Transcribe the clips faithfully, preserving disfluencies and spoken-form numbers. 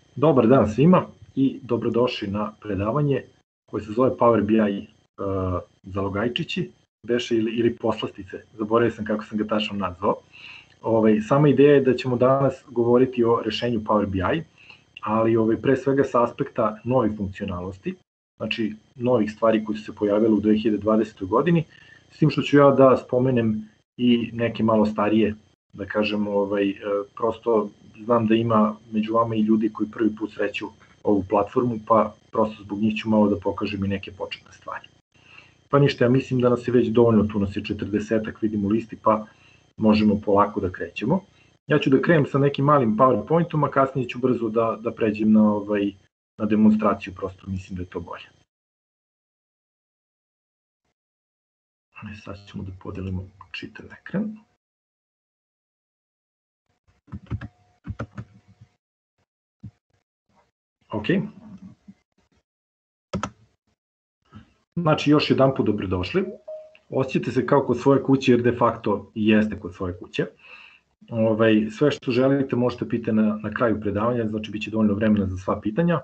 Dobar dan svima i dobrodošli na predavanje koje se zove Power B I uh, zalogajčići, beše ili, ili poslastice, zaboravio sam kako sam ga tačno nazvao. Ovaj, sama ideja je da ćemo danas govoriti o rešenju Power B I, ali ovaj, pre svega sa aspekta novih funkcionalnosti, znači novih stvari koje su se pojavile u dve hiljade dvadesetoj godini, s tim što ću ja da spomenem i neke malo starije, da kažem, ovaj, prosto znam da ima među vama i ljudi koji prvi put sreću ovu platformu, pa prosto zbog njih ću malo da pokažem i neke početne stvari. Pa ništa, ja mislim da nas je već dovoljno, tu nas je četrdesetak, vidimo listi, pa možemo polako da krećemo. Ja ću da krenem sa nekim malim PowerPointom, a kasnije ću brzo da, da pređem na, ovaj, na demonstraciju, prosto mislim da je to bolje. E, sad ćemo da podelimo čitav ekran. Ok. Znači, još jedan put dobrodošli. Osjećate se kao kod svoje kuće, jer de facto i jeste kod svoje kuće. Ovaj, sve što želite možete pitati na, na kraju predavanja, znači bit će dovoljno vremena za sva pitanja.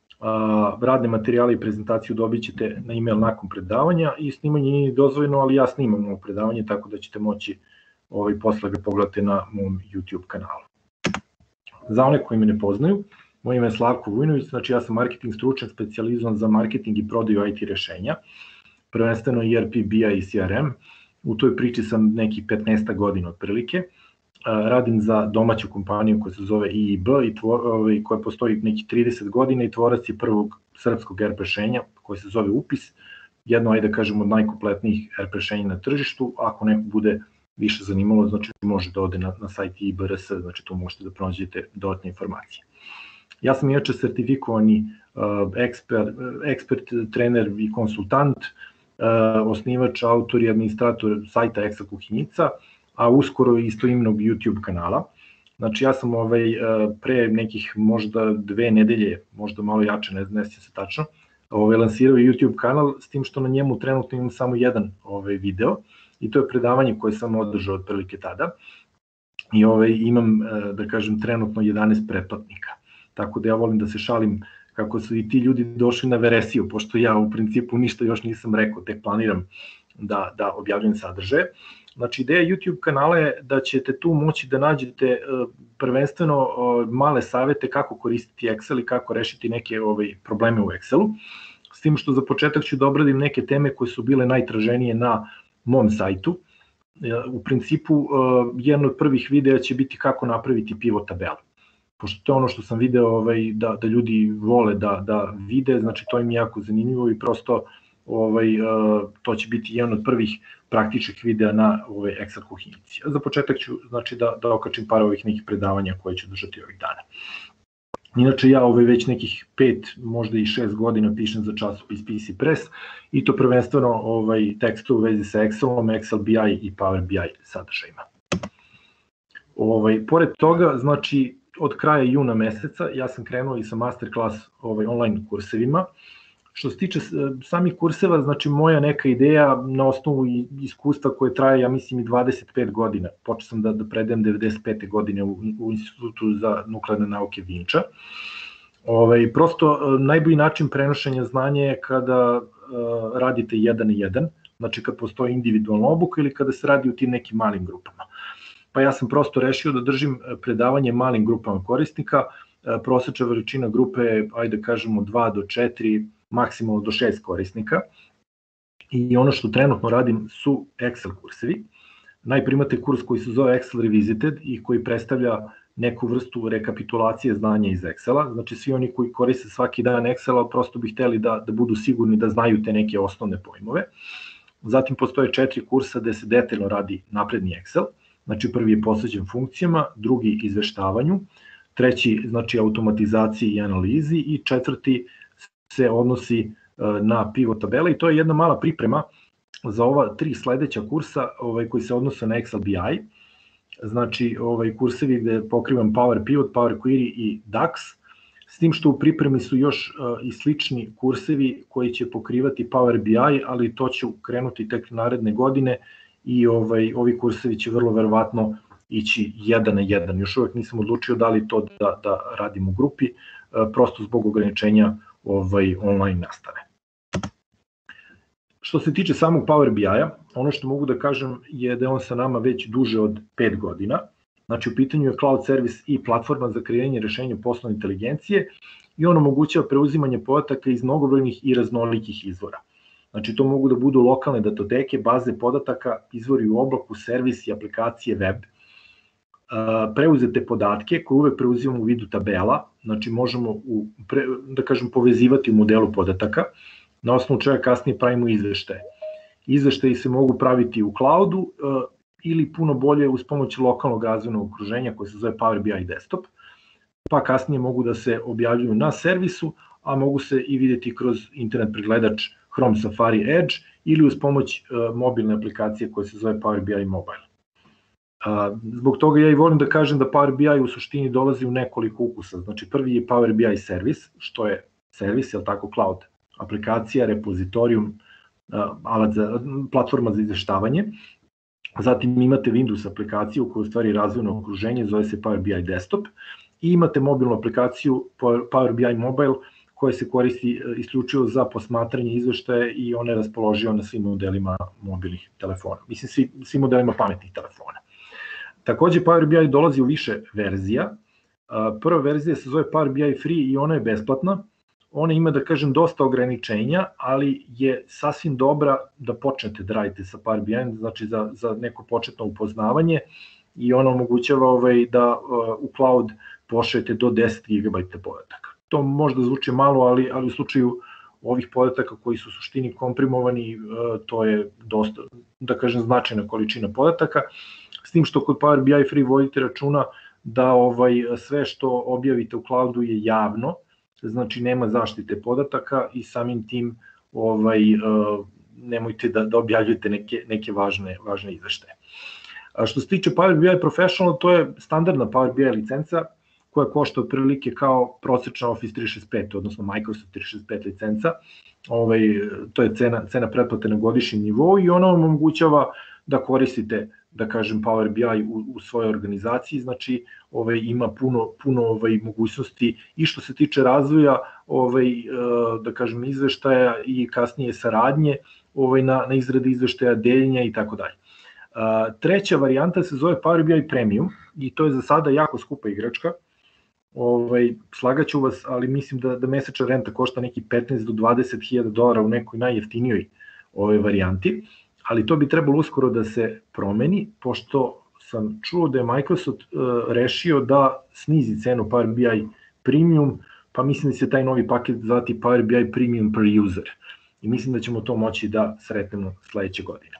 A, radne materijale i prezentaciju dobit ćete na e-mail nakon predavanja i snimanje nije dozvoljeno, ali ja snimam ovo predavanje, tako da ćete moći ovaj, posle ga pogledati na mom YouTube kanalu. Za one koji me ne poznaju, moje ime je Slavko Vujnović, znači ja sam marketing stručnjak specijalizovan za marketing i prodaju I T rešenja, prvenstveno E R P, B I i C R M. U toj priči sam nekih petnaest godina otprilike. Radim za domaću kompaniju koja se zove I I B i tvor, koja postoji nekih trideset godina i tvorac je prvog srpskog E R P rešenja koje se zove Upis. Jedno, ajde da kažem, od najkompletnijih E R P rešenja na tržištu. Ako neko bude više zanimalo, znači može da ode na, na sajt I I B R S, znači tu možete da pronađete dodatne informacije. Ja sam inače sertifikovani uh, ekspert, ekspert, trener i konsultant, uh, osnivač, autor i administrator sajta Excel kuhinjica, a uskoro istoimenog YouTube kanala. Znači ja sam ovaj, uh, pre nekih možda dve nedelje, možda malo jače, ne, ne sjećam se tačno, ovaj, lansirao YouTube kanal, s tim što na njemu trenutno imam samo jedan ovaj, video, i to je predavanje koje sam održao otprilike tada. I ovaj, imam, da kažem, trenutno jedanaest pretplatnika. Tako da ja volim da se šalim kako su i ti ljudi došli na veresiju, pošto ja u principu ništa još nisam rekao, tek planiram da, da objavljam sadržaje. Znači, ideja YouTube kanala je da ćete tu moći da nađete prvenstveno male savete kako koristiti Excel i kako rešiti neke ovaj, probleme u Excelu. S tim što za početak ću da obradim neke teme koje su bile najtraženije na mom sajtu. U principu, jedan od prvih videa će biti kako napraviti pivot tabelu. Pošto to je ono što sam video ovaj, da, da ljudi vole da, da vide, znači to im je jako zanimljivo i prosto ovaj, to će biti jedan od prvih praktičnih videa na ovaj, Excel kuhinjici. Za početak ću znači, da, da okačim par ovih nekih predavanja koje ću držati ovih dana. Inače ja ovaj, već nekih pet, možda i šest godina pišem za časopis P C Press i to prvenstveno ovaj, tekstu u vezi sa Excelom, Excel B I i Power B I sadržajima. Ovaj, pored toga, znači od kraja juna meseca ja sam krenuo i sa masterclass ovaj, online kursevima. Što se tiče samih kurseva, znači moja neka ideja na osnovu iskustva koje traje, ja mislim, i dvadeset pet godina. Počeo sam da, da predajem devedeset pete godine u, u Institutu za nuklearne nauke Vinča. Ovaj, prosto najbolji način prenošenja znanja je kada uh, radite jedan na jedan, znači kad postoji individualna obuka ili kada se radi u tim nekim malim grupama. Pa ja sam prosto rešio da držim predavanje malim grupama korisnika, prosečna veličina grupe je, ajde da kažemo, dva do četiri, maksimalno do šest korisnika. I ono što trenutno radim su Excel kursevi. Najprije imate kurs koji se zove Excel Revisited i koji predstavlja neku vrstu rekapitulacije znanja iz Excela. Znači svi oni koji koriste svaki dan Excela prosto bi hteli da, da budu sigurni da znaju te neke osnovne pojmove. Zatim postoje četiri kursa gde se detaljno radi napredni Excel. Znači prvi je posvećen funkcijama, drugi izveštavanju, treći znači automatizaciji i analizi i četvrti se odnosi na pivot tabele i to je jedna mala priprema za ova tri sledeća kursa ovaj, koji se odnose na Excel B I. Znači ovaj, kursevi gde pokrivam Power Pivot, Power Query i D A X, s tim što u pripremi su još uh, i slični kursevi koji će pokrivati Power B I, ali to će krenuti tek naredne godine i ovaj, ovi kursevi će vrlo verovatno ići jedan na jedan. Još uvek nisam odlučio da li to da, da radim u grupi, prosto zbog ograničenja ovaj, online nastave. Što se tiče samog Power B I-a, ono što mogu da kažem je da je on sa nama već duže od pet godina. Znači u pitanju je cloud servis i platforma za kreiranje rešenja poslovne inteligencije i on omogućava preuzimanje podataka iz mnogobrojnih i raznolikih izvora. Znači to mogu da budu lokalne datoteke, baze podataka, izvori u oblaku, servisi, aplikacije, web, preuzete podatke koje uvek preuzimamo u vidu tabela, znači možemo u, pre, da kažem povezivati u modelu podataka, na osnovu čega kasnije pravimo izveštaje. Izveštaji se mogu praviti u cloudu ili puno bolje uz pomoć lokalnog razvojnog okruženja koje se zove Power B I Desktop, pa kasnije mogu da se objavljuju na servisu, a mogu se i videti kroz internet pregledač Chrome, Safari, Edge ili uz pomoć mobilne aplikacije koje se zove Power B I Mobile. Zbog toga ja i volim da kažem da Power B I u suštini dolazi u nekoliko ukusa. Znači prvi je Power B I servis, što je servis, je li tako, cloud aplikacija, repozitorijum, alat za, platforma za izveštavanje. Zatim imate Windows aplikaciju koja je u stvari razvojno okruženje, zove se Power B I Desktop, i imate mobilnu aplikaciju Power B I Mobile koja se koristi isključivo za posmatranje izveštaje i ona je raspoloživa na svim modelima mobilnih telefona, mislim svi, svim modelima pametnih telefona. Takođe Power B I dolazi u više verzija. Prva verzija se zove Power B I Free i ona je besplatna. Ona ima, da kažem, dosta ograničenja, ali je sasvim dobra da počnete da radite sa Power B I, znači za, za neko početno upoznavanje, i ona omogućava ovaj, da u cloud pošaljete do deset gigabajta podataka. To možda zvuči malo, ali, ali u slučaju ovih podataka koji su u suštini komprimovani, to je dosta, da kažem, značajna količina podataka, s tim što kod Power B I Free vodite računa da ovaj, sve što objavite u cloudu je javno, znači nema zaštite podataka i samim tim ovaj, nemojte da, da objavljujete neke, neke važne, važne izveštaje. A što se tiče Power B I Professional, to je standardna Power B I licenca koja košta otprilike kao prosečna Office tri šezdeset pet, odnosno Microsoft tri šezdeset pet licenca. Ovaj, to je cena, cena pretplate na godišnjem nivou i ona vam omogućava da koristite, da kažem, Power B I u, u svojoj organizaciji, znači ovaj, ima puno, puno ovaj, mogućnosti i što se tiče razvoja, ovaj, da kažem, izveštaja i kasnije saradnje ovaj, na, na izradi izveštaja, deljenja i tako dalje. Treća varijanta se zove Power B I Premium i to je za sada jako skupa igračka. Ovaj, slagaću vas, ali mislim da, da mesečna renta košta neki petnaest do dvadeset hiljada dolara u nekoj najjeftinijoj ovaj, varijanti, ali to bi trebalo uskoro da se promeni, pošto sam čuo da je Microsoft uh, rešio da snizi cenu Power B I Premium, pa mislim da će taj novi paket zvati Power B I Premium per user. I mislim da ćemo to moći da sretnemo sledeće godine.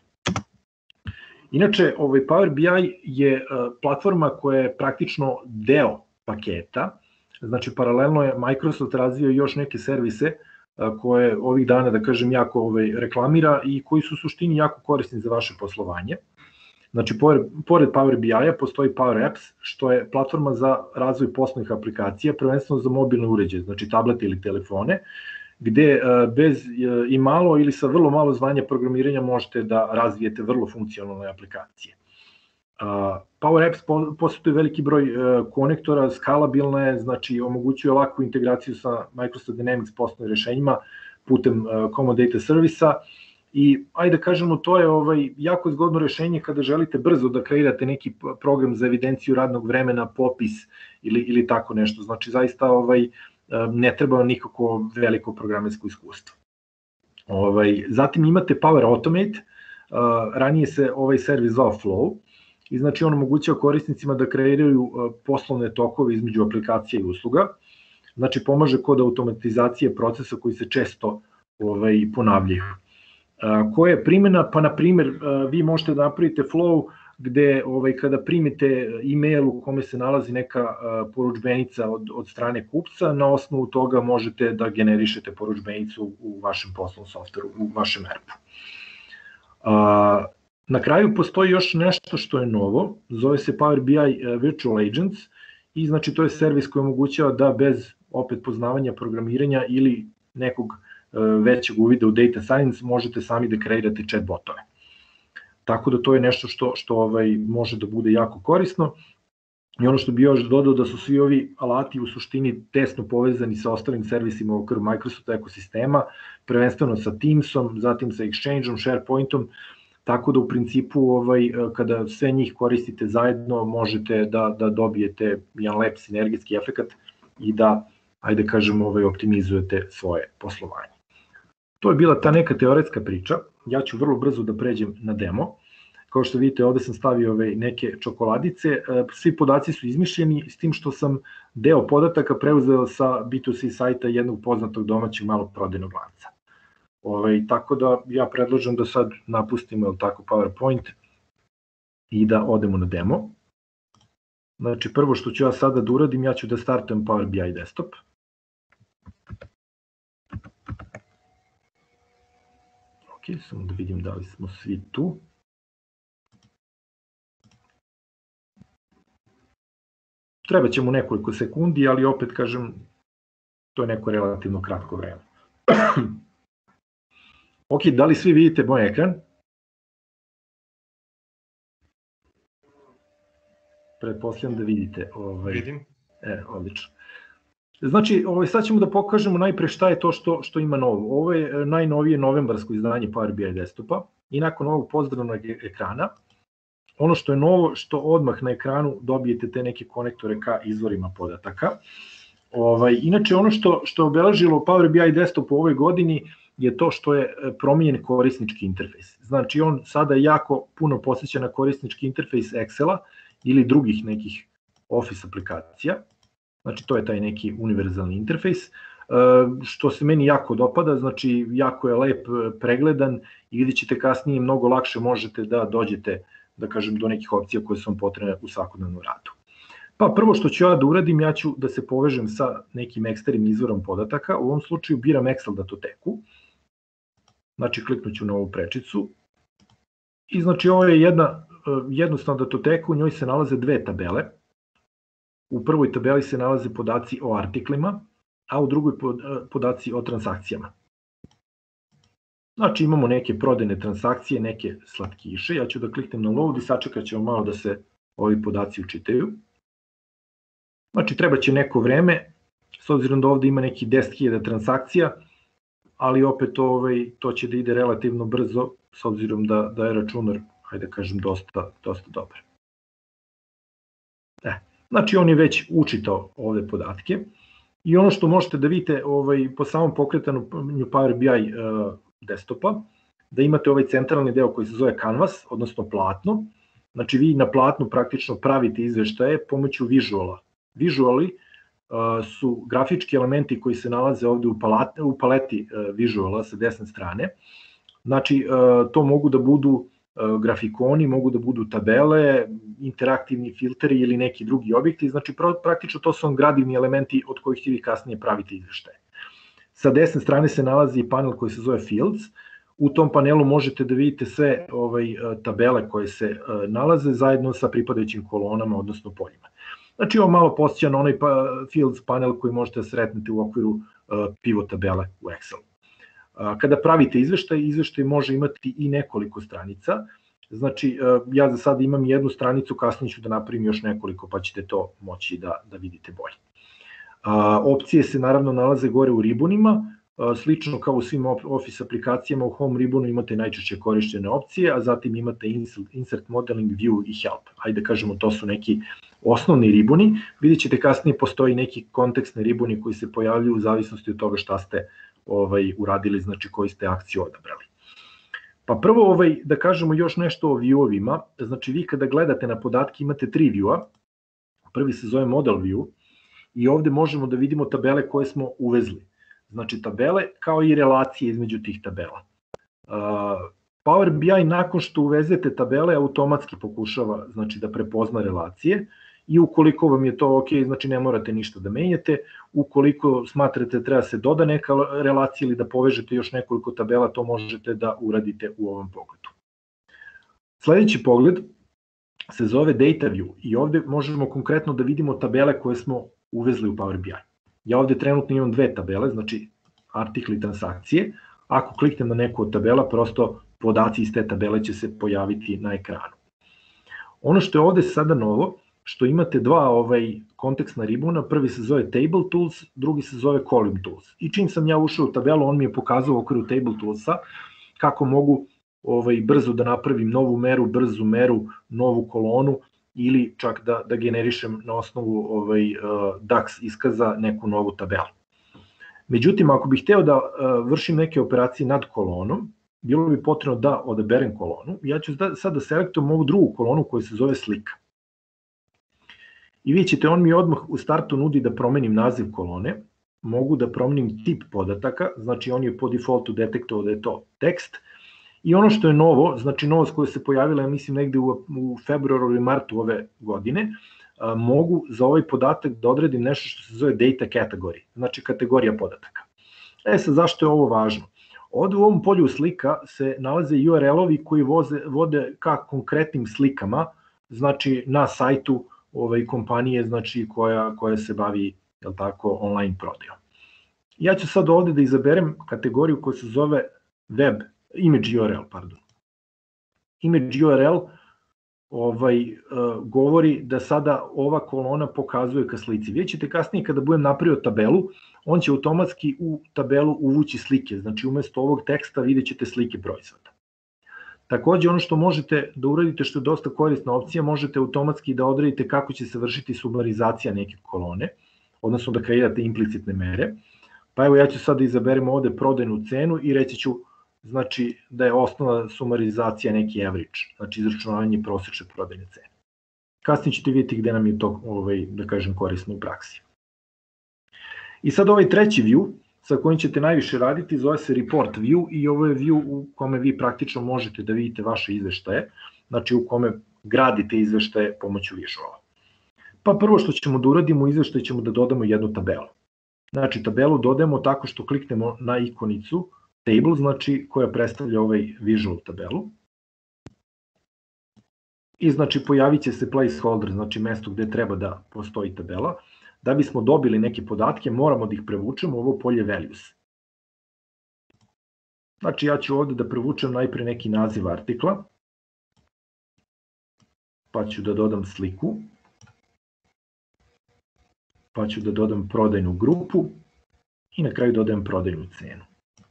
Inače, ovaj Power B I je uh, platforma koja je praktično deo paketa, znači paralelno je Microsoft razvio još neke servise koje ovih dana, da kažem, jako ovaj, reklamira i koji su u suštini jako korisni za vaše poslovanje. Znači, pored, pored Power B I-a postoji Power Apps, što je platforma za razvoj poslovnih aplikacija, prvenstveno za mobilne uređaje, znači tablete ili telefone, gde bez i malo ili sa vrlo malo znanja programiranja možete da razvijete vrlo funkcionalne aplikacije. Power Apps posjeduje veliki broj konektora, skalabilne, znači omogućuje ovakvu integraciju sa Microsoft Dynamics poslovnim rešenjima putem Common Data Servisa i ajde da kažemo to je ovaj jako zgodno rešenje kada želite brzo da kreirate neki program za evidenciju radnog vremena, popis ili, ili tako nešto, znači zaista ovaj, ne treba nikako veliko programersko iskustvo. Ovaj, zatim imate Power Automate, ranije se ovaj servis zvao Flow, i znači on omogućava korisnicima da kreiraju poslovne tokove između aplikacija i usluga, znači pomaže kod automatizacije procesa koji se često ovaj, ponavljaju. Koja je primjena? Pa na primjer vi možete da napravite flow gde ovaj, kada primite e-mail u kome se nalazi neka poručbenica od, od strane kupca, na osnovu toga možete da generišete poručbenicu u vašem poslovnom softveru, u vašem E R P-u. Na kraju postoji još nešto što je novo, zove se Power B I Virtual Agents i znači to je servis koji omogućava da bez opet poznavanja programiranja ili nekog većeg uvida u data science možete sami da kreirate chat botove. tako da to je nešto što, što ovaj, može da bude jako korisno. I ono što bi još dodao da su svi ovi alati u suštini tesno povezani sa ostalim servisima u okviru Microsoft ekosistema, prvenstveno sa Teamsom, zatim sa Exchangeom, SharePointom, tako da u principu ovaj, kada sve njih koristite zajedno možete da, da dobijete jedan lep sinergijski efekat i da, ajde kažem, ovaj, optimizujete svoje poslovanje. To je bila ta neka teoretska priča, ja ću vrlo brzo da pređem na demo. Kao što vidite, ovde sam stavio ove neke čokoladice, svi podaci su izmišljeni, s tim što sam deo podataka preuzeo sa B two C sajta jednog poznatog domaćeg malog prodajnog lanca. Ove, tako da ja predlažem da sad napustimo, jel tako, PowerPoint i da odemo na demo. Znači, prvo što ću ja sada da uradim, ja ću da startujem Power B I desktop. Ok, samo da vidim da li smo svi tu. Treba će mu nekoliko sekundi, ali opet kažem, to je neko relativno kratko vreme. Ok, da li svi vidite moj ekran? Pretpostavljam da vidite. Ovaj, Vidim. E, odlično. Znači, ovaj, sad ćemo da pokažemo najpre šta je to što, što ima novo. Ovo je najnovije novembarsko izdanje Power B I desktopa i nakon ovog pozdravnog ekrana, ono što je novo, što odmah na ekranu dobijete te neke konektore ka izvorima podataka. Ovaj, inače, ono što, što je obeležilo Power B I desktop u ovoj godini je to što je promijenjen korisnički interfejs. Znači, on sada jako puno posjeća na korisnički interfejs Excela ili drugih nekih Office aplikacija. Znači, to je taj neki univerzalni interfejs, što se meni jako dopada, znači, jako je lep, pregledan i vidjet ćete kasnije mnogo lakše možete da dođete, da kažem, do nekih opcija koje su vam potrebne u svakodnevnom radu. Pa prvo što ću ja da uradim, ja ću da se povežem sa nekim eksternim izvorom podataka, u ovom slučaju biram Excel datoteku, znači kliknut ću na ovu prečicu i znači ovo je jedna jednostavna datoteka, u njoj se nalaze dve tabele. U prvoj tabeli se nalaze podaci o artiklima, a u drugoj podaci o transakcijama. Znači imamo neke prodajne transakcije, neke slatkiše, ja ću da kliknem na load i sačekat ćemo malo da se ovi podaci učitaju. Znači treba će neko vreme, s obzirom da ovde ima neki deset hiljada transakcija, ali opet ovaj, to će da ide relativno brzo, s obzirom da, da je računar, hajde da kažem, dosta, dosta dobar. E, znači on je već učitao ove podatke i ono što možete da vidite ovaj, po samom pokretanju Power B I uh, desktopa, da imate ovaj centralni deo koji se zove Canvas, odnosno platno. Znači vi na platnu praktično pravite izveštaje pomoću vizuala. Vizuali uh, su grafički elementi koji se nalaze ovde u, palate, u paleti uh, vizuala sa desne strane. Znači uh, to mogu da budu uh, grafikoni, mogu da budu tabele, interaktivni filteri ili neki drugi objekti. Znači praktično to su gradivni elementi od kojih vi kasnije pravite izveštaje. Sa desne strane se nalazi panel koji se zove Fields. U tom panelu možete da vidite sve ovaj, tabele koje se nalaze zajedno sa pripadajućim kolonama, odnosno poljima. Znači ovo malo posjeća na onaj Fields panel koji možete da sretnete u okviru pivot tabele u Excelu. Kada pravite izveštaj, izveštaj može imati i nekoliko stranica. Znači ja za sada imam jednu stranicu, kasnije ću da napravim još nekoliko pa ćete to moći da, da vidite bolje. A, opcije se naravno nalaze gore u ribonima, a, slično kao u svim Office aplikacijama, u Home ribonu imate najčešće korištene opcije, a zatim imate Insert, Modeling, View i Help. Ajde kažemo, to su neki osnovni riboni. Vidjet ćete kasnije postoji neki kontekstni riboni koji se pojavljuju u zavisnosti od toga šta ste ovaj, uradili, znači koji ste akciju odabrali. Pa prvo, ovaj, da kažemo još nešto o view-ovima, znači vi kada gledate na podatke imate tri view-a, prvi se zove Model View, i ovde možemo da vidimo tabele koje smo uvezli. Znači tabele kao i relacije između tih tabela. Power B I nakon što uvezete tabele automatski pokušava znači, da prepozna relacije i ukoliko vam je to ok, znači ne morate ništa da menjate. Ukoliko smatrate da treba se doda neka relacija ili da povežete još nekoliko tabela, to možete da uradite u ovom pogledu. Sledeći pogled se zove Data View i ovde možemo konkretno da vidimo tabele koje smo uvezli u Power B I. Ja ovde trenutno imam dve tabele, znači artikli i transakcije. Ako kliknem na neku od tabela, prosto podaci iz te tabele će se pojaviti na ekranu. Ono što je ovde sada novo, što imate dva ovaj, kontekstna ribuna, prvi se zove Table Tools, drugi se zove Column Tools. I čim sam ja ušao u tabelu, on mi je pokazao u okviru Table Toolsa kako mogu ovaj, brzo da napravim novu meru, brzu meru, novu kolonu ili čak da, da generišem na osnovu ovaj, D A X iskaza neku novu tabelu. Međutim, ako bih hteo da vršim neke operacije nad kolonom, bilo bi potrebno da odaberem kolonu. Ja ću sad da selektujem ovu drugu kolonu koja se zove slika. I vidjet ćete, on mi odmah u startu nudi da promenim naziv kolone, mogu da promenim tip podataka, znači on je po defaultu detektovao da je to tekst. I ono što je novo, znači novost koja se pojavila, ja mislim negde u, u februaru ili martu ove godine, a, mogu za ovaj podatak da odredim nešto što se zove data category, znači kategorija podataka. E sad, zašto je ovo važno? Ovde u ovom polju slika se nalaze U R L-ovi koji voze, vode ka konkretnim slikama, znači na sajtu ovaj, kompanije znači, koja, koja se bavi jel tako, online prodajom. Ja ću sad ovde da izaberem kategoriju koja se zove web, image U R L, pardon. Image U R L ovaj, uh, govori da sada ova kolona pokazuje ka slici. Vidjet ćete kasnije kada budem napravio tabelu, on će automatski u tabelu uvući slike, znači umesto ovog teksta vidjet ćete slike proizvoda. Takođe ono što možete da uradite, što je dosta korisna opcija, možete automatski da odredite kako će se vršiti sumarizacija neke kolone, odnosno da kreirate implicitne mere. Pa evo ja ću sad da izaberem ovde prodajnu cenu i reći ću znači da je osnovna sumarizacija neki average, znači izračunavanje prosečne prodajne cene. Kasnije ćete vidjeti gde nam je to, ovaj, da kažem, korisno u praksi. I sad ovaj treći view, sa kojim ćete najviše raditi, zove se Report View i ovo je view u kome vi praktično možete da vidite vaše izveštaje, znači u kome gradite izveštaje pomoću visuala. Pa prvo što ćemo da uradimo u izveštaj ćemo da dodamo jednu tabelu. Znači tabelu dodajemo tako što kliknemo na ikonicu Table, znači koja predstavlja ovaj visual tabelu. I znači pojavit će se placeholder, znači mesto gde treba da postoji tabela. Da bismo dobili neke podatke, moramo da ih prevučemo u ovo polje values. Znači ja ću ovde da prevučem najpre neki naziv artikla, pa ću da dodam sliku, pa ću da dodam prodajnu grupu i na kraju dodajem prodajnu cenu.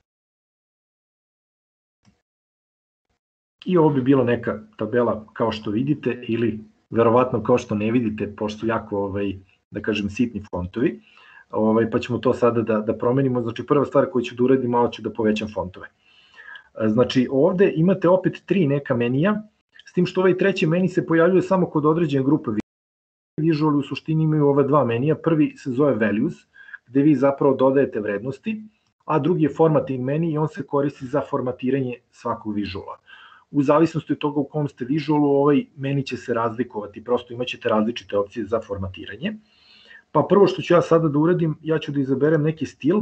I ovo bi bila neka tabela kao što vidite ili verovatno kao što ne vidite, pošto jako ovaj, da kažem, sitni fontovi, ovaj, pa ćemo to sada da, da promenimo. Znači, prva stvar koju ću da uradim, malo ću da povećam fontove. Znači, ovde imate opet tri neka menija, s tim što ovaj treći meni se pojavljuje samo kod određene grupe. Visual u suštini imaju ova dva menija. Prvi se zove Values, gde vi zapravo dodajete vrednosti, a drugi je Formatting meni i on se koristi za formatiranje svakog visuala. U zavisnosti od toga u kom ste visualu, ovaj meni će se razlikovati, prosto imat ćete različite opcije za formatiranje. Pa prvo što ću ja sada da uradim, ja ću da izaberem neki stil,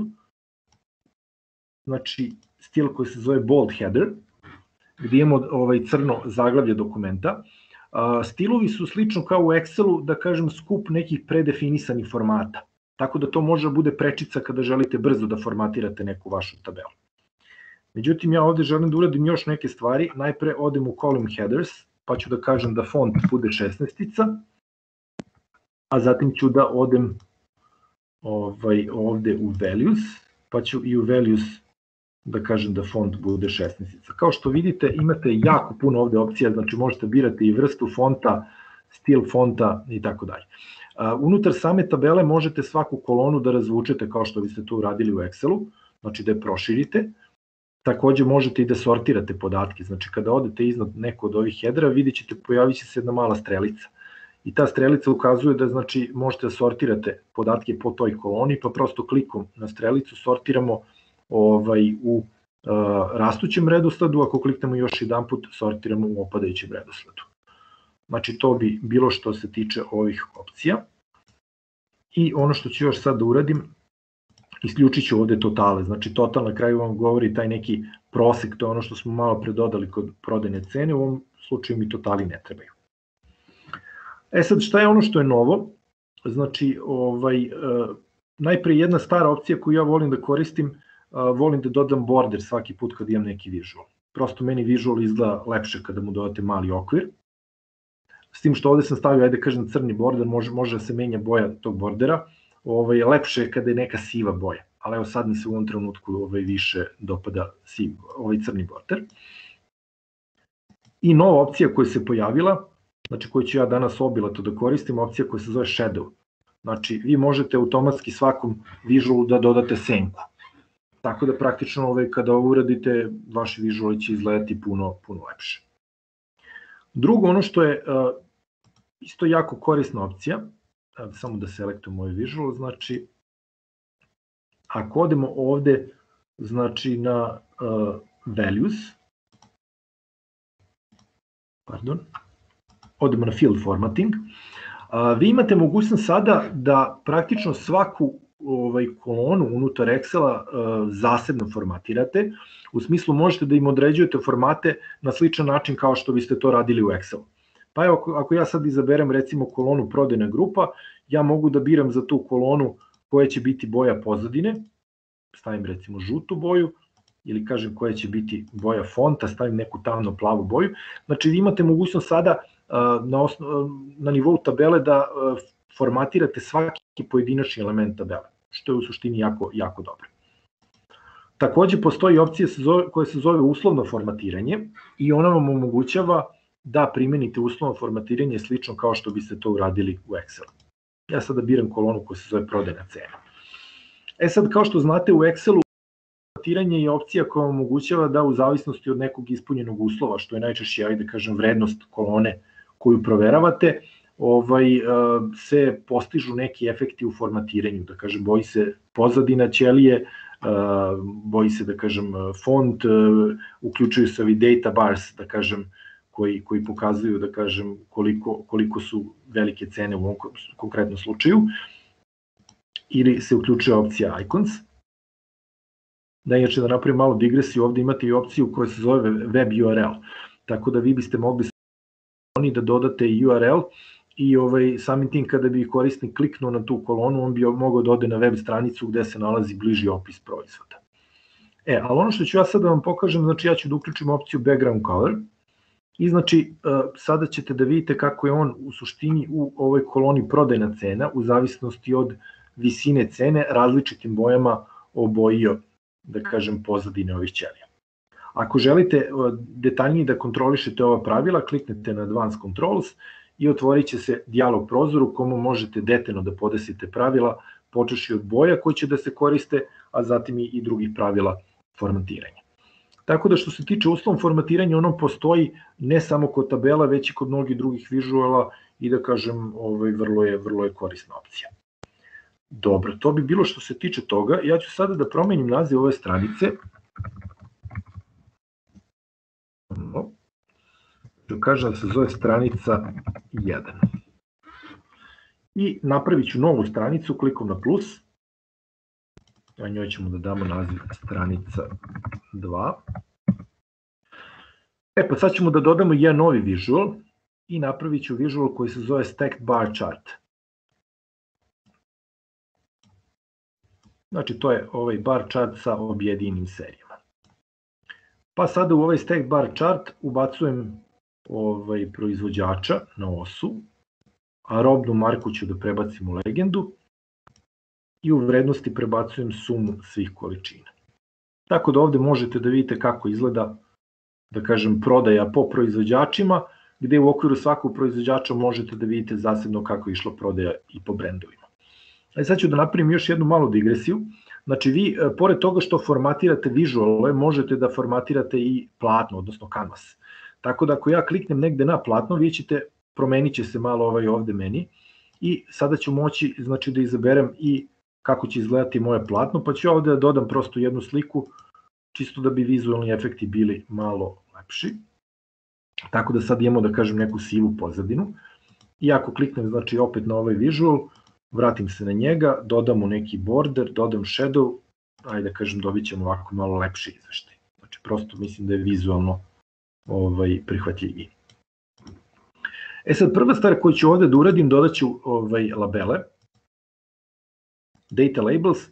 znači stil koji se zove Bold Header, gdje imamo ovaj crno zaglavlje dokumenta. Stilovi su slično kao u Excelu, da kažem, skup nekih predefinisanih formata, tako da to može da bude prečica kada želite brzo da formatirate neku vašu tabelu. Međutim, ja ovde želim da uradim još neke stvari. Najpre odem u Column Headers, pa ću da kažem da font bude šesnaestica, a zatim ću da odem ovaj, ovde u Values, pa ću i u Values da kažem da font bude šesnaestica. Kao što vidite, imate jako puno ovde opcija, znači možete birati i vrstu fonta, stil fonta i tako dalje. Unutar same tabele možete svaku kolonu da razvučete kao što biste to uradili u Excelu, znači da je proširite. Takođe možete i da sortirate podatke, znači kada odete iznad neko od ovih hedera vidjet ćete pojavit će se jedna mala strelica i ta strelica ukazuje da znači možete da sortirate podatke po toj koloni, pa prosto klikom na strelicu sortiramo ovaj, u uh, rastućem redosledu, ako kliknemo još jedan put sortiramo u opadajućem redosledu. Znači to bi bilo što se tiče ovih opcija. I ono što ću još sad da uradim, isključit ću ovde totale, znači total na kraju vam govori taj neki prosek, to je ono što smo malo pre dodali kod prodajne cene, u ovom slučaju mi totali ne trebaju. E sad, šta je ono što je novo? Znači, ovaj, e, najpre jedna stara opcija koju ja volim da koristim, e, volim da dodam border svaki put kad imam neki visual. prosto meni visual izgleda lepše kada mu dodate mali okvir. S tim što ovde sam stavio, ajde kažem, crni border, može, može da se menja boja tog bordera, ovaj, lepše je kada je neka siva boja, ali evo sad mi se u ovom trenutku ovaj, više dopada siv, ovaj crni border. I nova opcija koja se pojavila, znači koju ću ja danas obilato da koristim, opcija koja se zove Shadow. Znači vi možete automatski svakom visualu da dodate senku. Tako da praktično ovaj, kada ovo uradite, vaši visuali će izgledati puno, puno lepše. Drugo, ono što je uh, isto jako korisna opcija, samo da selektujem ovaj visual, znači ako odemo ovde znači na uh, values, pardon, odemo na field formatting, uh, vi imate mogućnost sada da praktično svaku ovaj, kolonu unutar Excela uh, zasebno formatirate, u smislu možete da im određujete formate na sličan način kao što biste to radili u Excelu. Pa evo, ako ja sad izaberem recimo kolonu prodajna grupa, ja mogu da biram za tu kolonu koja će biti boja pozadine, stavim recimo žutu boju, ili kažem koja će biti boja fonta, stavim neku tamno plavu boju. Znači vi imate mogućnost sada na, osnov, na nivou tabele da formatirate svaki pojedinačni element tabele, što je u suštini jako, jako dobro. Takođe postoji opcija koja se zove uslovno formatiranje i ona vam omogućava da primenite uslovno formatiranje slično kao što biste to uradili u Excelu. Ja sada biram kolonu koja se zove prodajna cena. E sad, kao što znate, u Excelu formatiranje je opcija koja omogućava da u zavisnosti od nekog ispunjenog uslova, što je najčešće, ajde da kažem, vrednost kolone koju proveravate, ovaj, se postižu neki efekti u formatiranju, da kažem, boji se pozadina ćelije, boji se, da kažem, font, uključuju se ovi data bars, da kažem, koji, koji pokazuju, da kažem, koliko, koliko su velike cene u ovom konkretnom slučaju, ili se uključuje opcija icons. Da, inače, da napravim malo digresiju, ovde imate i opciju koja se zove web U R L, tako da vi biste mogli da dodate U R L i ovaj, samim tim kada bi korisnik kliknuo na tu kolonu, on bi mogao da ode na web stranicu gde se nalazi bliži opis proizvoda. E, ali ono što ću ja sad da vam pokažem, znači ja ću da uključim opciju background color i znači sada ćete da vidite kako je on u suštini u ovoj koloni prodajna cena, u zavisnosti od visine cene, različitim bojama obojio, da kažem, pozadine ovih ćelija. Ako želite detaljnije da kontrolišete ova pravila, kliknete na Advanced Controls i otvorit će se dijalog prozor u komu možete detaljno da podesite pravila, počeši od boja koji će da se koriste, a zatim i drugih pravila formatiranja. Tako da što se tiče uslovnog formatiranja, ono postoji ne samo kod tabela, već i kod mnogih drugih vizuala i da kažem, ovaj, vrlo je, vrlo je korisna opcija. Dobro, to bi bilo što se tiče toga. Ja ću sada da promenim naziv ove stranice. Ću kažem da se zove stranica jedan. I napravit ću novu stranicu klikom na plus. A njoj ćemo da damo naziv stranica dva. E pa sad ćemo da dodamo jedan novi visual i napravit ću visual koji se zove Stacked Bar Chart. Znači to je ovaj bar chart sa objedinjenim serijama. Pa sada u ovaj Stacked Bar Chart ubacujem ovaj proizvođača na osu, a robnu marku ću da prebacim u legendu i u vrednosti prebacujem sumu svih količina. Tako da ovde možete da vidite kako izgleda, da kažem, prodaja po proizvođačima, gde u okviru svakog proizvođača možete da vidite zasebno kako je išla prodaja i po brendovima. E sad ću da napravim još jednu malu digresiju. Znači vi, pored toga što formatirate vizuale, možete da formatirate i platno, odnosno canvas. Tako da ako ja kliknem negde na platno, vi ćete, promenit će se malo ovaj ovde meni i sada ću moći, znači, da izaberem i kako će izgledati moje platno, pa ću ovde da dodam prosto jednu sliku, čisto da bi vizualni efekti bili malo lepši. Tako da sad imamo, da kažem, neku sivu pozadinu. I ako kliknem, znači, opet na ovaj visual, vratim se na njega, dodam mu neki border, dodam shadow, ajde da kažem, dobit ćemo ovako malo lepši izveštaj. Znači, prosto mislim da je vizualno ovaj, prihvatljiviji. E sad, prva stvar koju ću ovde da uradim, dodat ću ovaj, labele, data labels,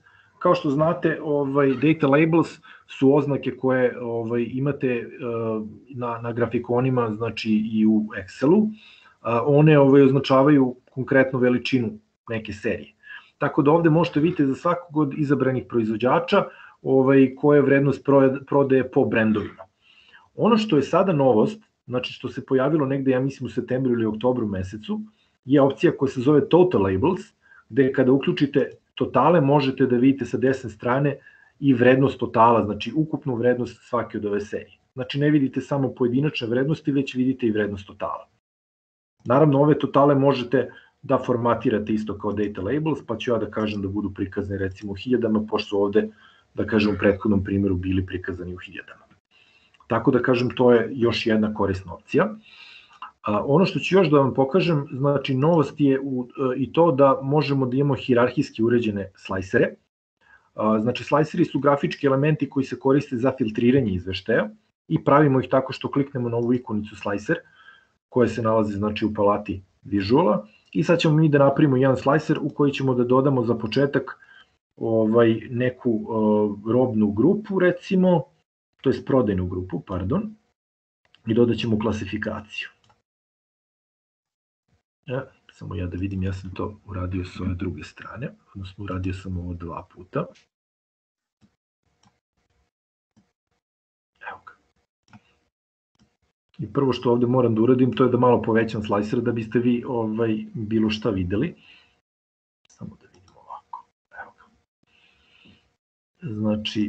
kao što znate, ovaj, data labels su oznake koje ovaj, imate uh, na, na grafikonima, znači i u Excelu. Uh, one ovaj, označavaju konkretnu veličinu neke serije. Tako da ovde možete vidjeti za svakog od izabranih proizvođača ovaj, koja je vrednost prodaje po brendovima. Ono što je sada novost, znači što se pojavilo negde, ja mislim u septembru ili oktobru mesecu, je opcija koja se zove Total Labels, gde kada uključite totale možete da vidite sa desne strane i vrednost totala, znači ukupnu vrednost svake od ove serije. Znači ne vidite samo pojedinačne vrednosti, već vidite i vrednost totala. Naravno, ove totale možete da formatirate isto kao data labels, pa ću ja da kažem da budu prikazane recimo u hiljadama, pošto su ovde, da kažem u prethodnom primjeru, bili prikazani u hiljadama. Tako da kažem, to je još jedna korisna opcija. A, ono što ću još da vam pokažem, znači novost je u, i to da možemo da imamo hijerarhijski uređene slajsere. A, znači slajseri su grafički elementi koji se koriste za filtriranje izveštaja i pravimo ih tako što kliknemo na ovu ikonicu slajser, koja se nalazi znači u palati Visuala, i sad ćemo mi da napravimo jedan slajser u koji ćemo da dodamo za početak ovaj, neku uh, robnu grupu recimo, to je prodajnu grupu, pardon, i dodat ćemo klasifikaciju. Ja, samo ja da vidim, ja sam to uradio s ove druge strane, odnosno uradio sam ovo dva puta. Evo ga. I prvo što ovde moram da uradim, to je da malo povećam slajser da biste vi ovaj, bilo šta videli. Samo da vidimo ovako. Evo ga. Znači,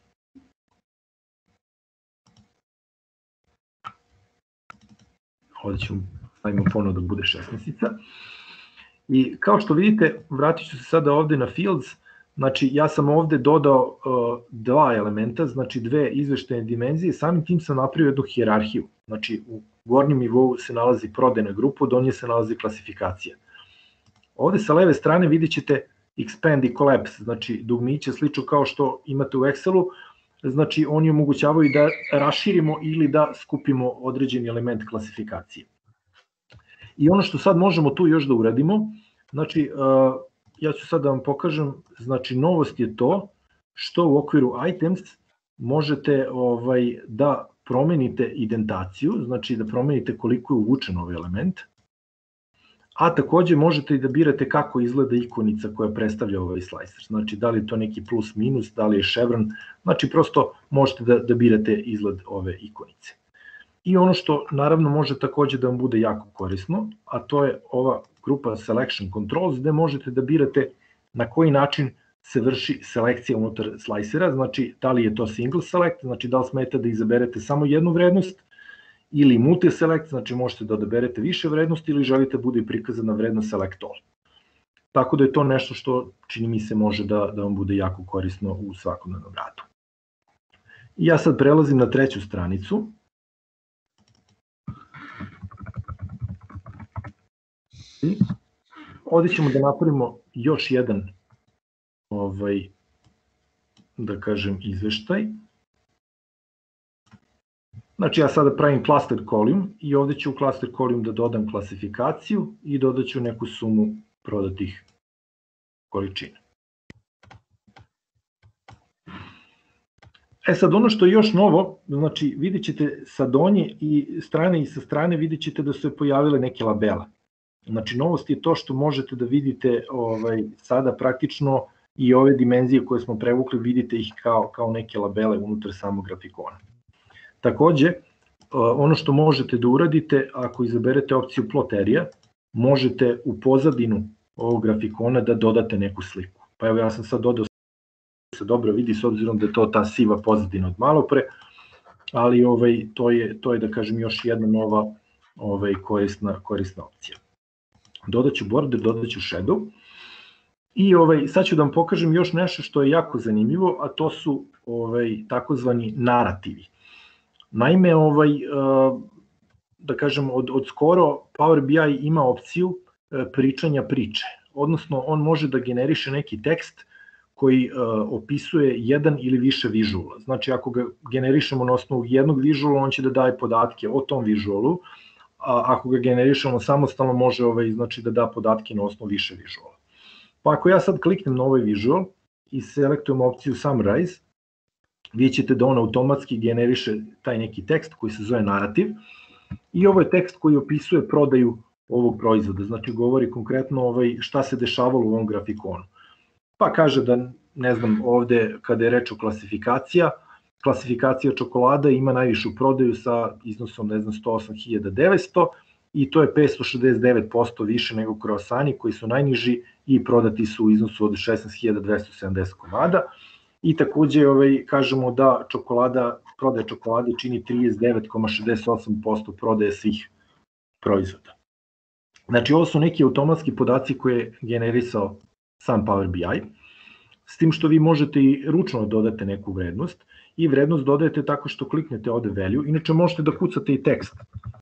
ovde ćemo stavimo ponovo da bude šesnaestica. I kao što vidite, vratit ću se sada ovde na Fields, znači ja sam ovde dodao uh, dva elementa, znači dve izveštajne dimenzije, samim tim sam napravio jednu hijerarhiju. Znači u gornjem nivou se nalazi prodajna grupa, do nje se nalazi klasifikacija. Ovde sa leve strane vidjet ćete expand i collapse, znači dugmiće slično kao što imate u Excelu, znači oni omogućavaju da raširimo ili da skupimo određeni element klasifikacije. I ono što sad možemo tu još da uradimo, znači ja ću sad da vam pokažem, znači novost je to što u okviru items možete ovaj, da promenite identaciju, znači da promenite koliko je uvučen ovaj element, a takođe možete i da birate kako izgleda ikonica koja predstavlja ovaj slicer, znači da li je to neki plus minus, da li je chevron, znači prosto možete da, da birate izgled ove ikonice. I ono što naravno može takođe da vam bude jako korisno, a to je ova grupa Selection Controls, gde možete da birate na koji način se vrši selekcija unutar slicera, znači da li je to single select, znači da li smete da izaberete samo jednu vrednost, ili multi-select, znači možete da odaberete više vrednosti ili želite da bude prikazana vrednost select all. Tako da je to nešto što čini mi se može da, da vam bude jako korisno u svakodnevnom radu. I ja sad prelazim na treću stranicu. I ovde ćemo da napravimo još jedan ovaj, da kažem, izveštaj. Znači ja sada pravim cluster column i ovde ću u cluster column da dodam klasifikaciju i dodat ću neku sumu prodatih količina. E sad ono što je još novo, znači vidjet ćete sa donje i strane i sa strane vidjet ćete da su se pojavile neke labela. Znači novost je to što možete da vidite ovaj, sada praktično i ove dimenzije koje smo prevukli, vidite ih kao, kao neke labele unutar samog grafikona. Takođe, ono što možete da uradite, ako izaberete opciju plot area, možete u pozadinu ovog grafikona da dodate neku sliku. Pa evo ja sam sad dodao, se dobro vidi s obzirom da je to ta siva pozadina od malo pre, ali ovaj, to, je, to je da kažem još jedna nova ovaj, korisna, korisna opcija. Dodaću border, dodaću shadow i ovaj, sad ću da vam pokažem još nešto što je jako zanimljivo, a to su ovaj, takozvani narativi. Naime, ovaj, da kažem, od, od skoro Power B I ima opciju pričanja priče, odnosno on može da generiše neki tekst koji opisuje jedan ili više vizuala. Znači, ako ga generišemo na osnovu jednog vizuala, on će da daje podatke o tom vizualu, a ako ga generišemo samostalno, može ovaj, znači, da da podatke na osnovu više vizuala. Pa ako ja sad kliknem na ovaj vizual i selektujemo opciju Summarize, vidjet ćete da on automatski generiše taj neki tekst koji se zove narativ i ovo je tekst koji opisuje prodaju ovog proizvoda, znači govori konkretno ovaj, šta se dešavalo u ovom grafikonu. Pa kaže da, ne znam, ovde kada je reč o klasifikacija, klasifikacija čokolada ima najvišu prodaju sa iznosom, ne znam, sto osam hiljada devetsto i to je petsto šezdeset devet posto više nego kroasani koji su najniži i prodati su u iznosu od šesnaest hiljada dvesta sedamdeset komada. I takođe ovaj, kažemo da čokolada, prodaja čokolade čini trideset devet zarez šezdeset osam posto prodaje svih proizvoda. Znači ovo su neki automatski podaci koje je generisao sam Power B I, s tim što vi možete i ručno dodate neku vrednost i vrednost dodajete tako što kliknete ovde value, inače možete da kucate i tekst.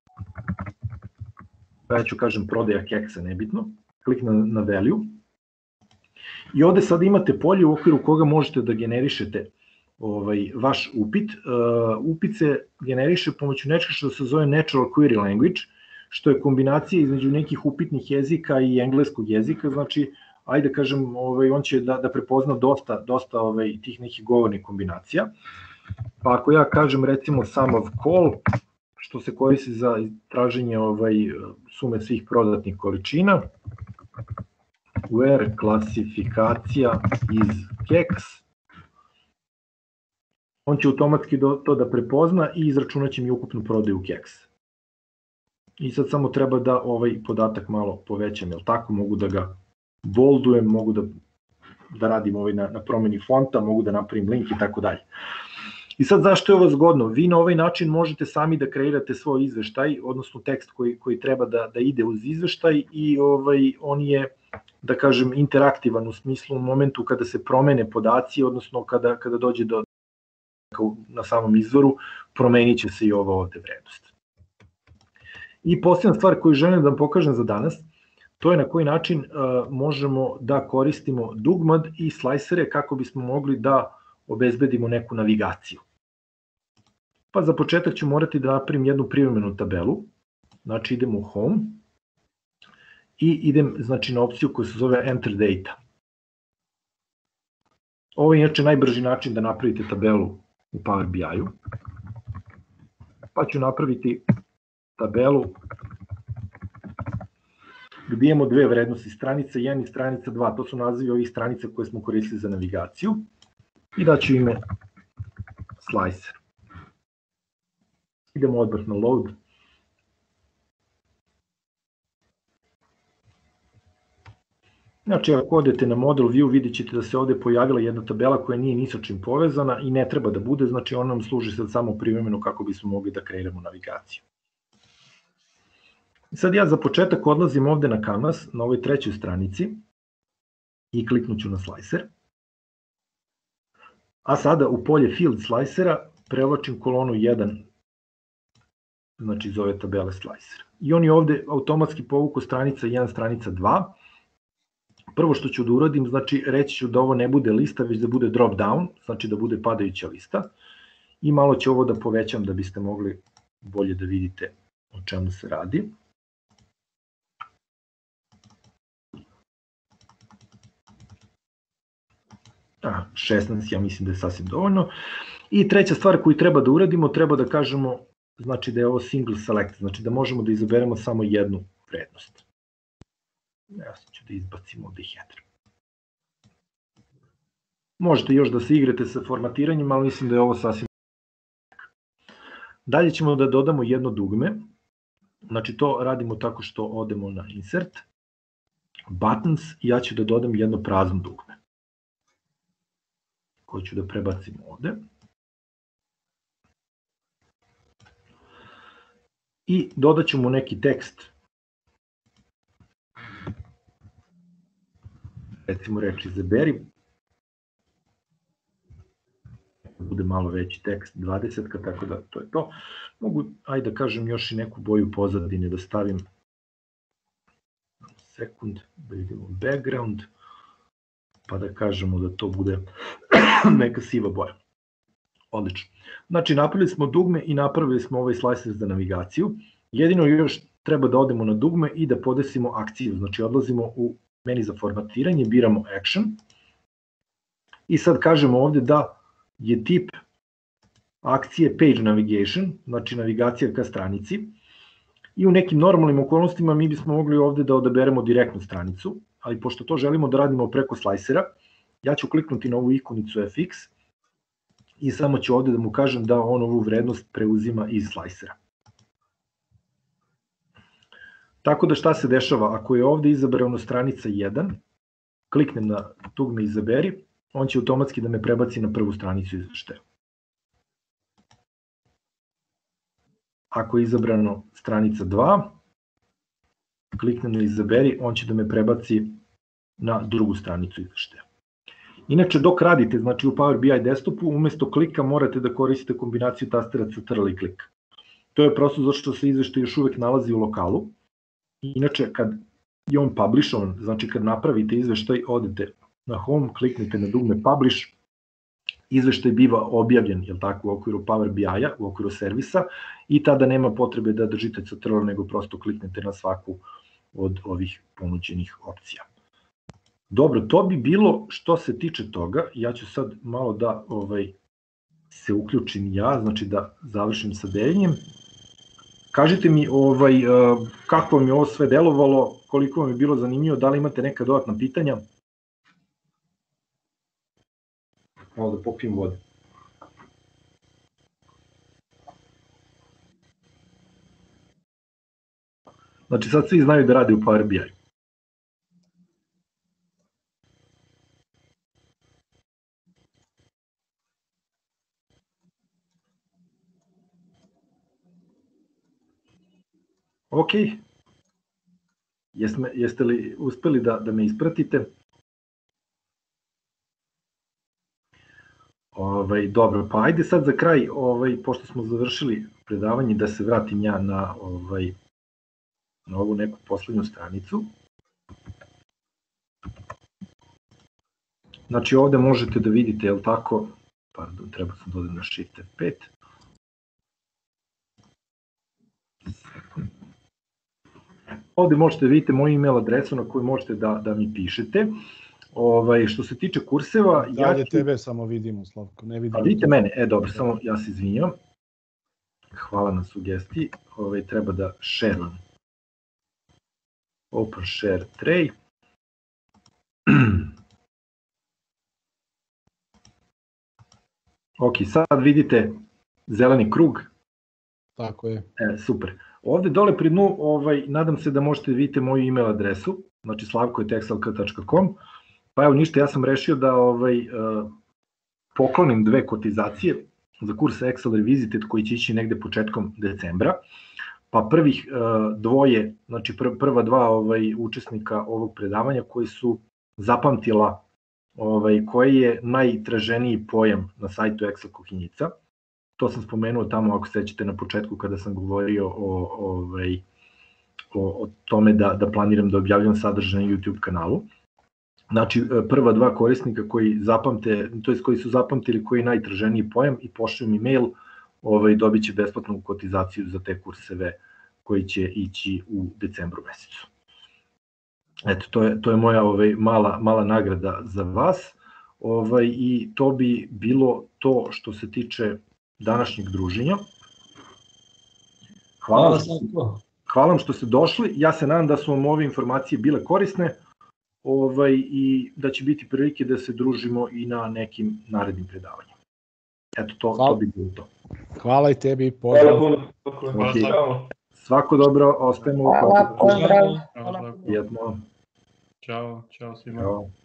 Pa ja ću kažem prodaja keksa, nebitno, kliknem na value. I ovde sad imate polje u okviru koga možete da generišete ovaj, vaš upit. Uh, upit se generiše pomoću nečega što se zove Natural Query Language, što je kombinacija između nekih upitnih jezika i engleskog jezika, znači, ajde kažem, ovaj, on će da, da prepozna dosta, dosta ovaj, tih nekih govornih kombinacija. Pa ako ja kažem recimo sum of call, što se koristi za traženje ovaj, sume svih prodatnih količina, where klasifikacija is keks, on će automatski do, to da prepozna i izračunat će mi ukupnu prodaju keksa. I sad samo treba da ovaj podatak malo povećam, jel tako, mogu da ga boldujem, mogu da, da radim ovaj na, na promeni fonta, mogu da napravim link i tako dalje. I sad zašto je ovo zgodno? Vi na ovaj način možete sami da kreirate svoj izveštaj, odnosno tekst koji, koji treba da, da ide uz izveštaj i ovaj, on je, da kažem, interaktivan u smislu u momentu kada se promene podaci, odnosno kada, kada dođe do na samom izvoru, promenit će se i ova ovde vrednost. I posljedna stvar koju želim da vam pokažem za danas, to je na koji način uh, možemo da koristimo dugmad i slicere kako bismo mogli da obezbedimo neku navigaciju. Pa za početak ću morati da napravim jednu privremenu tabelu, znači idem u Home i idem znači, na opciju koja se zove Enter Data. Ovo je inače najbrži način da napravite tabelu u Power B I-u, pa ću napraviti tabelu gdje imamo dve vrednosti, stranica jedan i stranica dva, to su nazivi ovih stranica koje smo koristili za navigaciju i daću ime slicer. Idemo odmah na load. Znači, ako odete na model view, vidjet ćete da se ovde pojavila jedna tabela koja nije ni sa čim povezana i ne treba da bude, znači ona nam služi sad samo privremeno kako bismo mogli da kreiramo navigaciju. Sad ja za početak odlazim ovde na Canvas, na ovoj trećoj stranici i kliknut ću na slicer. A sada u polje field slicera prevlačim kolonu jedan, znači iz ove tabele slicer. I on je ovde automatski povuku stranica jedan, stranica dva. Prvo što ću da uradim, znači reći ću da ovo ne bude lista, već da bude drop down, znači da bude padajuća lista. I malo ću ovo da povećam da biste mogli bolje da vidite o čemu se radi. A, šesnaest, ja mislim da je sasvim dovoljno. I treća stvar koju treba da uradimo, treba da kažemo znači da je ovo single select, znači da možemo da izaberemo samo jednu vrednost. Ja sad ću da izbacim ovde header. Možete još da se igrate sa formatiranjem, ali mislim da je ovo sasvim. Dalje ćemo da dodamo jedno dugme, znači to radimo tako što odemo na insert, buttons i ja ću da dodam jedno prazno dugme, koje ću da prebacim ovde. I dodat ćemo neki tekst, recimo reč izaberi, bude malo veći tekst, dvadeset, tako da to je to. Mogu, ajde da kažem, još i neku boju pozadine da stavim, sekund, da vidimo background, pa da kažemo da to bude neka siva boja. Odlično. Znači, napravili smo dugme i napravili smo ovaj slicer za navigaciju. Jedino još treba da odemo na dugme i da podesimo akciju. Znači, odlazimo u meni za formatiranje, biramo Action i sad kažemo ovde da je tip akcije page navigation, znači navigacija ka stranici, i u nekim normalnim okolnostima mi bismo mogli ovde da odaberemo direktnu stranicu, ali pošto to želimo da radimo preko slicera, ja ću kliknuti na ovu ikonicu F X i samo ću ovde da mu kažem da on ovu vrednost preuzima iz slicera. Tako da šta se dešava, ako je ovde izabrano stranica jedan, kliknem na dugme izaberi, on će automatski da me prebaci na prvu stranicu izveštaja. Ako je izabrano stranica dva, kliknem na izaberi, on će da me prebaci na drugu stranicu izveštaja. Inače, dok radite, znači u Power B I desktopu, umesto klika morate da koristite kombinaciju tastera Ctrl i klik. To je prosto zato što se izveštaj još uvek nalazi u lokalu. Inače, kad je on publishovan, znači kad napravite izveštaj, odete na home, kliknete na dugme publish, izveštaj biva objavljen, jel tako, u okviru Power B I-a, u okviru servisa, i tada nema potrebe da držite Ctrl, nego prosto kliknete na svaku od ovih ponuđenih opcija. Dobro, to bi bilo što se tiče toga. Ja ću sad malo da ovaj, se uključim ja, znači da završim sa deljenjem. Kažite mi ovaj, kako vam je ovo sve delovalo, koliko vam je bilo zanimljivo, da li imate neka dodatna pitanja? Malo da popijem vode. Znači sad svi znaju da rade u Power B I. Ok, Jesme, jeste li uspeli da, da me ispratite? Ovaj, dobro, pa ajde sad za kraj, ovaj, pošto smo završili predavanje, da se vratim ja na, ovaj, na ovu neku poslednju stranicu. Znači ovde možete da vidite, jel tako, pardon, treba sam dodati na Shift F pet. Ovde možete da vidite moju email adresu na koju možete da, da mi pišete. Ovaj, što se tiče kurseva... Dalje ja ću... tebe samo vidimo, Slavko, ne vidimo. A vidite mene, e dobro, samo ja se izvinjam. Hvala na sugestiji. Ovaj, treba da share. Open share tray. Ok, sad vidite zeleni krug. Tako je. E, super. Ovde dole pri dnu, ovaj, nadam se da možete da vidite moju email adresu, znači slavko at excelk tačka com. Pa evo ništa, ja sam rešio da ovaj, uh, poklonim dve kotizacije za kurs Excel Revisited koji će ići negde početkom decembra. Pa prvih uh, dvoje, znači pr prva dva ovaj, učesnika ovog predavanja koji su zapamtila ovaj, koji je najtraženiji pojam na sajtu Excel Kuhinjica. To sam spomenuo tamo, ako sećate, na početku kada sam govorio o, ovaj, o, o tome da, da planiram da objavljam sadržaj na YouTube kanalu. Znači, prva dva korisnika koji zapamte, to jest koji su zapamtili koji je najtraženiji pojam i pošlju mi mail, ovaj, dobit će besplatnu kotizaciju za te kurseve koji će ići u decembru mesecu. Eto, to je, to je moja ovaj, mala, mala nagrada za vas, ovaj, i to bi bilo to što se tiče današnjeg druženja. Hvala, hvala, hvala vam što ste došli. Ja se nadam da su vam ove informacije bile korisne, ovaj, i da će biti prilike da se družimo i na nekim narednim predavanjima. Eto, to, to bi bilo to. Hvala i tebi, pozdrav. Hvala puno. Okay. Svako dobro, ostajemo. Hvala, pozdrav. Jedno. Ćao, ćao svima. Ćao.